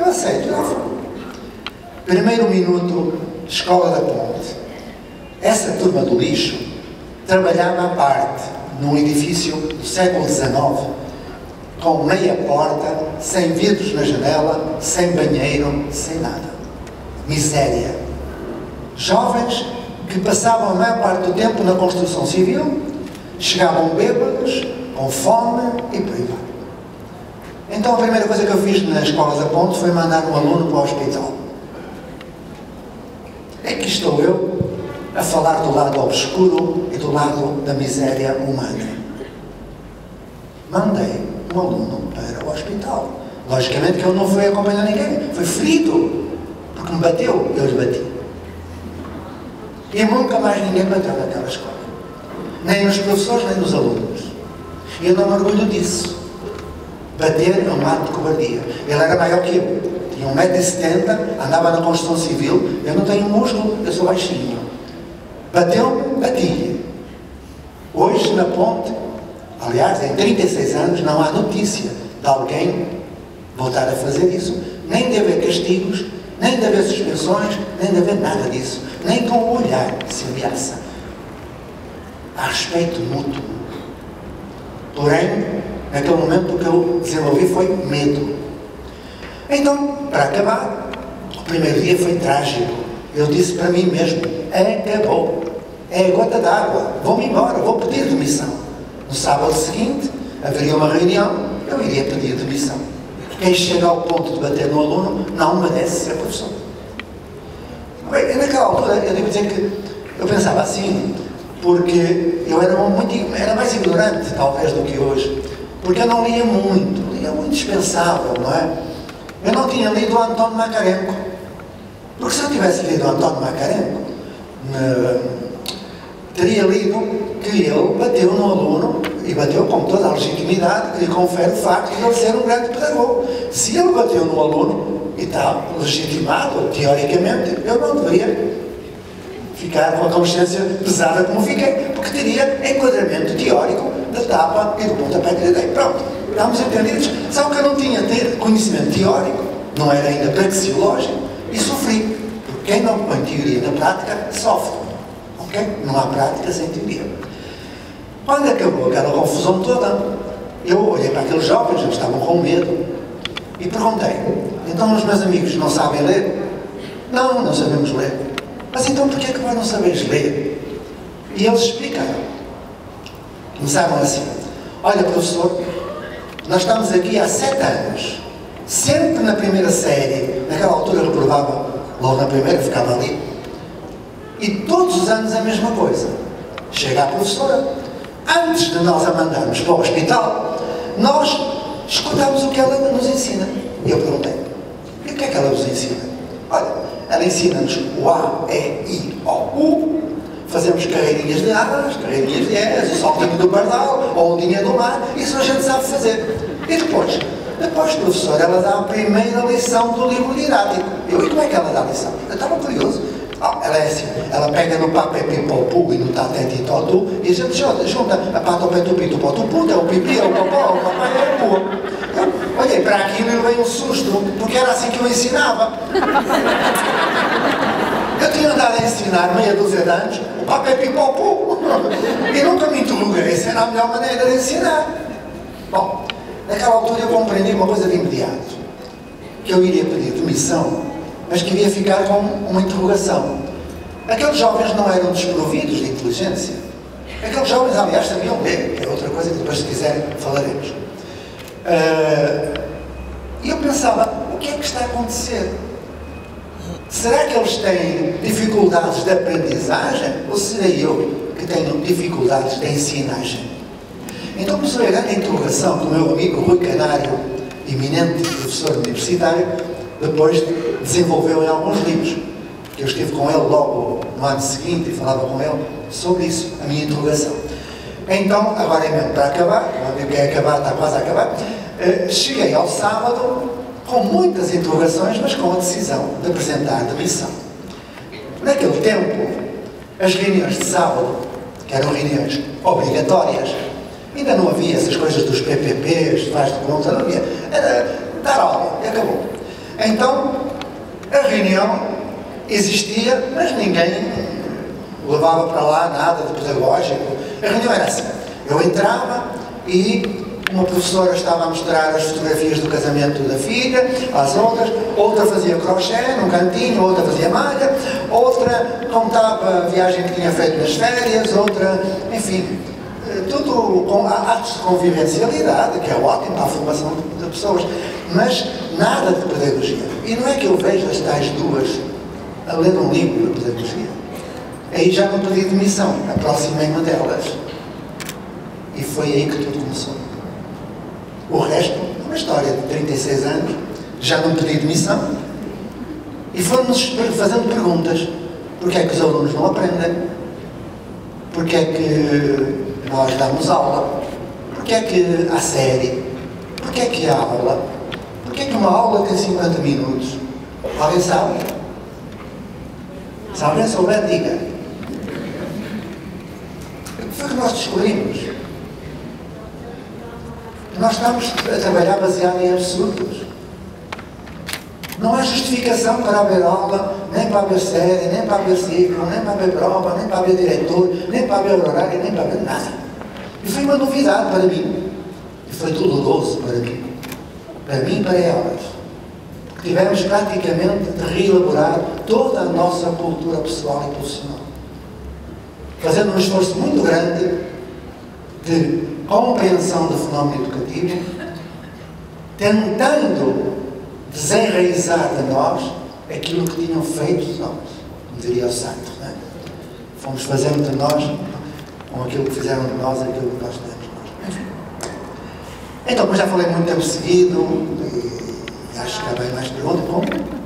eu aceito, não foi. Primeiro minuto, Escola da Ponte. Essa turma do lixo trabalhava à parte, num edifício do século XIX, com meia porta, sem vidros na janela, sem banheiro, sem nada. Miséria. Jovens que passavam a maior parte do tempo na construção civil, chegavam bêbados, com fome e por aí vai. Então a primeira coisa que eu fiz na Escola da Ponte foi mandar um aluno para o hospital. Aqui estou eu a falar do lado obscuro e do lado da miséria humana. Mandei um aluno para o hospital. Logicamente que ele não foi acompanhar ninguém, foi ferido, porque me bateu, eu lhe bati. E nunca mais ninguém bateu naquela escola. Nem nos professores, nem nos alunos. E eu não me orgulho disso. Bater é um ato de cobardia. Ele era maior que eu. Tinha 1,70 m, andava na construção civil. Eu não tenho músculo, eu sou baixinho. Bateu-me, bati-lhe. Hoje, na Ponte, aliás, em 36 anos, não há notícia de alguém voltar a fazer isso. Nem de haver castigos, nem de haver suspensões, nem de haver nada disso. Nem com o olhar se ameaça. Há respeito mútuo. Porém, naquele momento o que eu desenvolvi foi medo. Então, para acabar, o primeiro dia foi trágico. Eu disse para mim mesmo, acabou. É a gota d'água. Vou-me embora, vou pedir demissão. No sábado seguinte, haveria uma reunião, eu iria pedir demissão. Quem chega ao ponto de bater no aluno não merece ser professor. Bem, naquela altura, eu devo dizer que eu pensava assim, porque eu era mais ignorante, talvez, do que hoje. Porque eu não lia muito dispensável, não é? Eu não tinha lido o António Macarenco. Porque se eu tivesse lido o António Macarenco, teria lido que ele bateu no aluno, e bateu com toda a legitimidade que lhe confere o facto de ele ser um grande pedagogo. Se ele bateu no aluno, e está legitimado, teoricamente, eu não deveria ficar com a consciência pesada como fiquei, porque teria enquadramento teórico da tapa e do pontapé que lhe dei. Pronto, estamos entendidos. Só que eu não tinha conhecimento teórico, não era ainda praxeológico, e sofri. Porque quem não põe teoria na prática, sofre. Ok? Não há prática sem teoria. Quando acabou aquela confusão toda, eu olhei para aqueles jovens, eles estavam com medo, e perguntei, então os meus amigos não sabem ler? Não, não sabemos ler. Mas então porquê é que vós não sabeis ler? E eles explicaram. Começaram assim, olha professor, nós estamos aqui há 7 anos, sempre na primeira série, naquela altura eu reprovava, logo na primeira ficava ali, e todos os anos a mesma coisa. Chega a professora, antes de nós a mandarmos para o hospital, nós escutamos o que ela nos ensina. E eu perguntei, e o que é que ela nos ensina? Olha, ela ensina-nos o A, E, I, O, U, fazemos carreirinhas de A's, carreirinhas de E's, o saltinho do pardal, ou ondinha do mar, isso a gente sabe fazer. E depois, professor, ela dá a primeira lição do livro didático. E como é que ela dá a lição? Eu estava curioso. Ela é assim, ela pega no papé pipopu e no tatete totu e a gente junta a patopé tupi tu potupu, é o pipi, é o popó, o papai é o pu. Eu olhei para aquilo e levei um susto, porque era assim que eu ensinava. Eu tinha andado a ensinar meia dúzia de anos o papé pipopu e nunca me interroguei se era a melhor maneira de ensinar. Bom, naquela altura eu compreendi uma coisa de imediato, que eu iria pedir demissão, mas queria ficar com uma interrogação. Aqueles jovens não eram desprovidos de inteligência. Aqueles jovens, aliás, sabiam ler, que é outra coisa que depois, se quiserem, falaremos. E eu pensava, o que é que está a acontecer? Será que eles têm dificuldades de aprendizagem? Ou serei eu que tenho dificuldades de ensinagem? Então comecei a grande interrogação do meu amigo Rui Canário, eminente professor universitário, depois desenvolveu em alguns livros, que eu estive com ele logo no ano seguinte e falava com ele sobre isso, a minha interrogação. Então, agora é mesmo para acabar, o que é acabar, está quase a acabar, cheguei ao sábado com muitas interrogações, mas com a decisão de apresentar demissão. Naquele tempo, as reuniões de sábado, que eram reuniões obrigatórias, ainda não havia essas coisas dos PPPs, faz de conta, não havia, era dar aula e acabou. Então, a reunião existia, mas ninguém levava para lá nada de pedagógico. A reunião era assim: eu entrava e uma professora estava a mostrar as fotografias do casamento da filha às outras, outra fazia crochê num cantinho, outra fazia malha, outra contava a viagem que tinha feito nas férias, outra, enfim, tudo com atos de convivencialidade, que é ótimo para a formação de pessoas, mas nada de pedagogia. E não é que eu vejo as tais duas a ler um livro de pedagogia. Aí já não pedi demissão, aproximei-me delas. E foi aí que tudo começou. O resto é uma história de 36 anos, já não pedi demissão. E foram-nos fazendo perguntas. Porquê é que os alunos não aprendem? Porquê é que nós damos aula? Porquê é que há série? Porquê é que há aula? Porquê é que uma aula tem 50 minutos? Alguém sabe? Se alguém souber, diga. O que foi que nós descobrimos? Nós estamos a trabalhar baseado em absurdos. Não há justificação para haver aula, nem para haver série, nem para haver ciclo, nem para haver prova, nem para haver diretor, nem para haver horário, nem para haver nada. E foi uma novidade para mim. E foi doloroso para mim. Para mim e para elas. Porque tivemos praticamente de reelaborar toda a nossa cultura pessoal e profissional. Fazendo um esforço muito grande de compreensão do fenómeno educativo, tentando desenraizar de nós aquilo que tinham feito de nós, como diria o Sartre, não é? Fomos fazendo de nós, com aquilo que fizeram de nós, aquilo que nós temos de nós. Então, como já falei muito tempo seguido, e acho que há bem mais perguntas, como?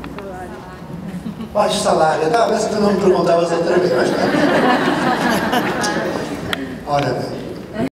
Baixo salário, talvez tu não me perguntavas outra vez, mas... Ora bem.